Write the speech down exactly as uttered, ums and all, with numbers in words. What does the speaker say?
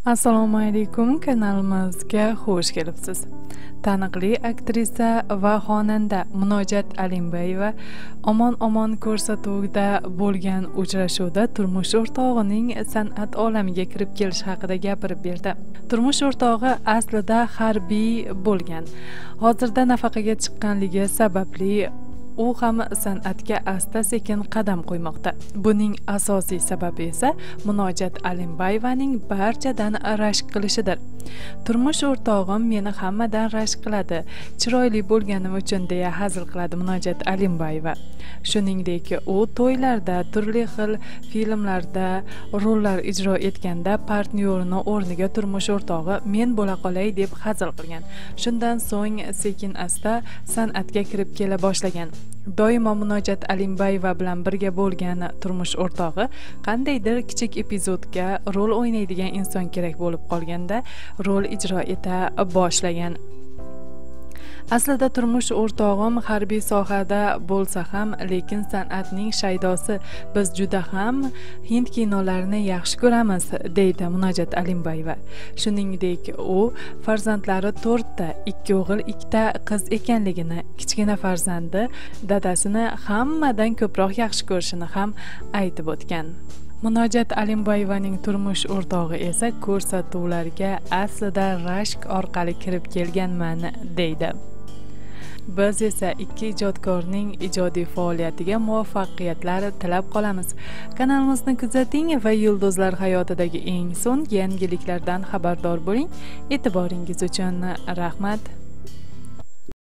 Assalomu alaykum, kanalimizga xush kelibsiz. Taniqli aktrisa va xonanda Munojat Alimbayeva omon-omon ko'rsatuvida bo'lgan uchrashuvda turmush o'rtog'ining san'at olamiga kirib kelish haqida gapirib berdi. Turmush o'rtog'i aslida harbiy bo'lgan. Hozirda nafaqaga chiqqanligi sababli u ham san'atga asta-sekin qadam qo'ymoqda. Buning asosiy sababi esa Munojat Alimbayevaning barchadan rashk qilishidir. Turmush o'rtog'im meni hammadan rashk qiladi, chiroyli bo'lganim uchun deya hazil qiladi Munojat Alimbayeva. Shuningdek, u to'ylarda, turli xil filmlarda rollar ijro etganda partnyorini o'rniga turmush o'rtog'i men bo'la qolay deb hazil qilgan. Shundan so'ng sekin-asta san'atga kirib kela boshlagan. Doimo Munojat Alimbayeva bilan birga bo'lgan turmush o'rtog'i qandaydir kichik epizodga rol o'ynaydigan inson kerak bo'lib qolganda rol ijro eta boshlagan. Aslida turmush o'rtog'im harbiy sohada bo'lsa ham, lekin san'atning shaydosi. Biz juda ham hind kinolarini yaxshi ko'ramiz, deydi Munojat Alimbayeva. Shuningdek, u farzandlari to'rtta, ikki o'g'il, ikkita qiz ekanligini, kichkina farzandi dadasini hammadan ko'proq yaxshi ko'rishini ham aytib o'tgan. Munojat Alimbayevaning turmush o'rtog'i esa ko'rsatuvlarga aslida rashk orqali kirib kelganman, deydi. Biz esa ikki ijodkorning ijodiy faoliyatiga muvaffaqiyatlar tilab qolamiz. Kanalimizni kuzating va yulduzlar hayotidagi eng so'nggi yangiliklardan xabardor bo'ling. E'tiboringiz uchun rahmat.